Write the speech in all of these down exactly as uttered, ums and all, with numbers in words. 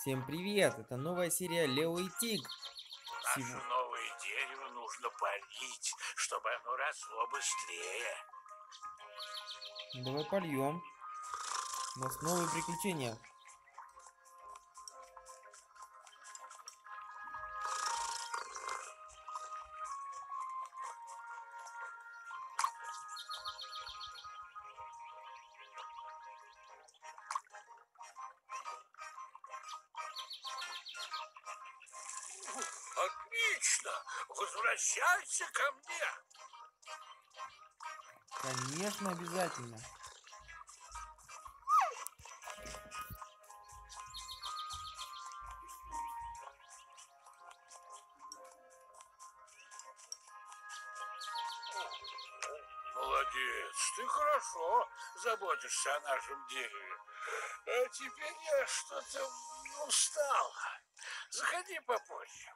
Всем привет! Это новая серия Лео и Тиг. Наше Сего- новое дерево нужно полить, чтобы оно росло быстрее. Давай польем. У нас новые приключения. Отлично! Возвращайся ко мне! Конечно, обязательно. Молодец, ты хорошо заботишься о нашем дереве. А теперь я что-то устал. Заходи попозже.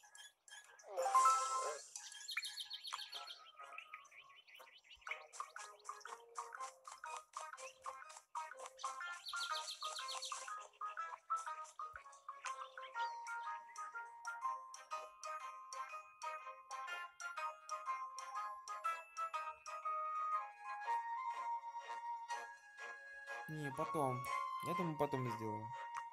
Не, потом. Это мы потом сделаем.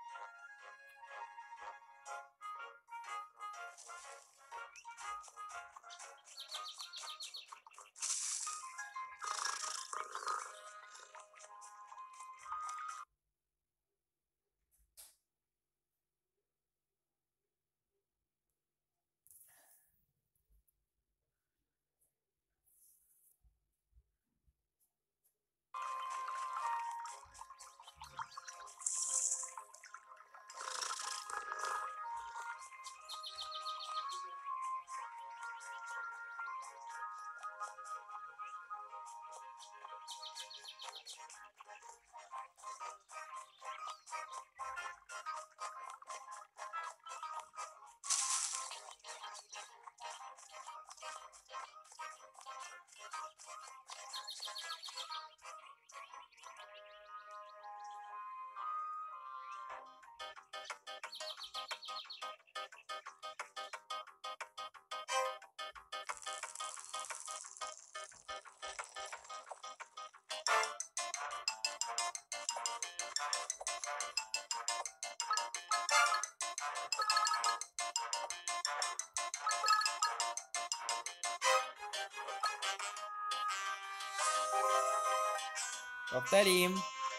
Повторим.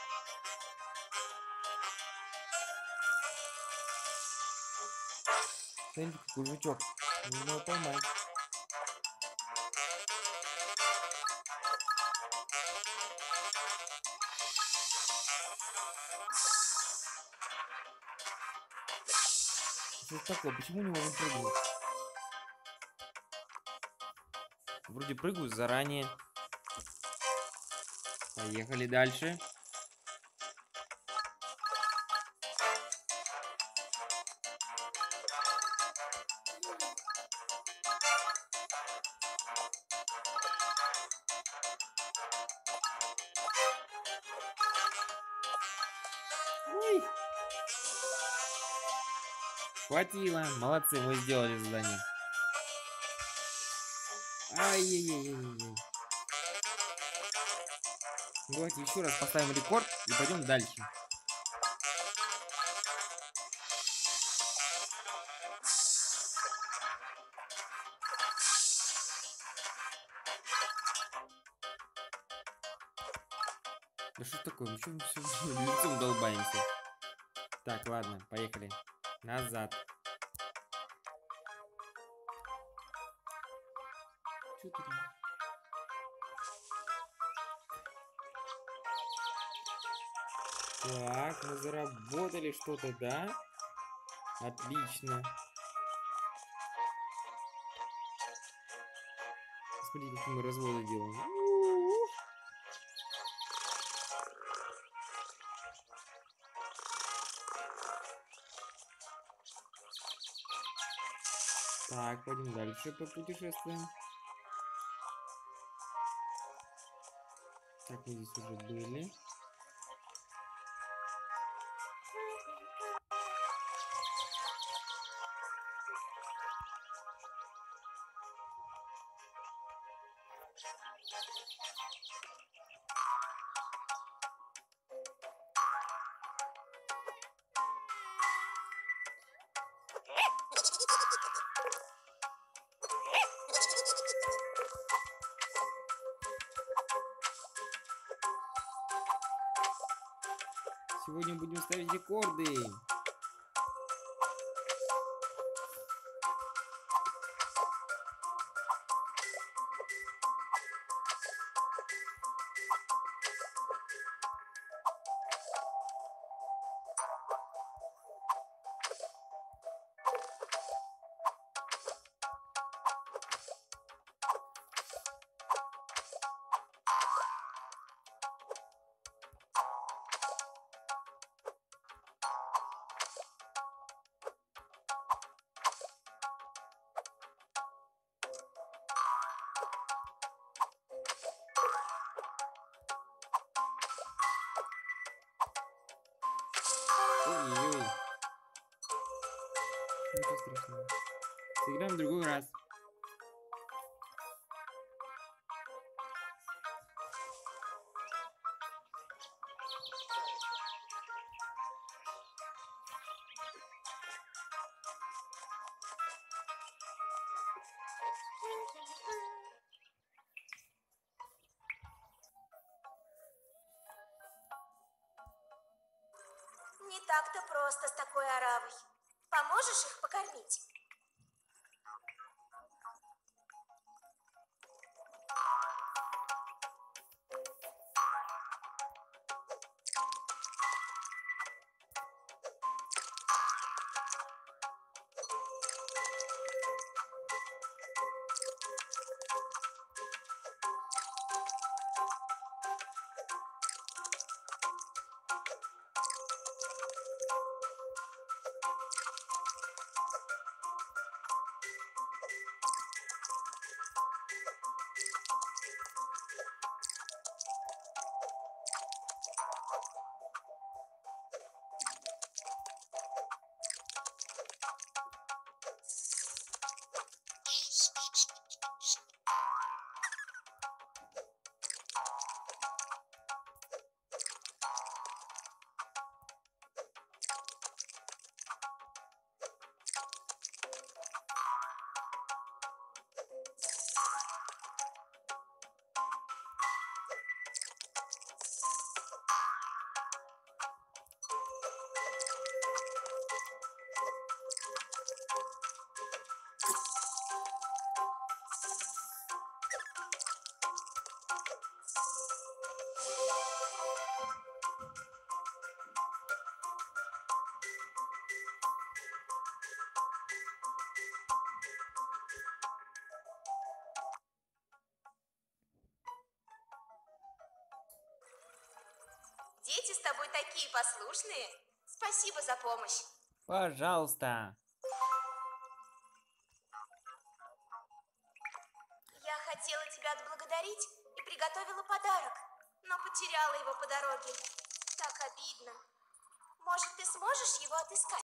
Смотрите, какой жучок. Нужно его поймать. Что это такое? Почему не можем прыгнуть? Вроде прыгаю заранее. Поехали дальше. Ой. Хватило. Молодцы, мы сделали задание. Ай-яй-яй-яй-яй. Давайте еще раз поставим рекорд и пойдем дальше. Да что ж такое? Мы что мы все лицом долбаемся? Так, ладно, поехали. Назад. Чё ты там? Так, мы заработали что-то, да? Отлично. Смотри, какие мы разводы делаем. У-у-у. Так, пойдем дальше попутешествуем. Так, мы здесь уже были. Сегодня будем ставить рекорды. Ой-ой-ой. Ничего страшного. Сыграем в другой раз. Не так-то просто с такой оравой. Поможешь их покормить? Дети с тобой такие послушные. Спасибо за помощь. Пожалуйста. Я хотела тебя отблагодарить и приготовила подарок, но потеряла его по дороге. Так обидно. Может, ты сможешь его отыскать?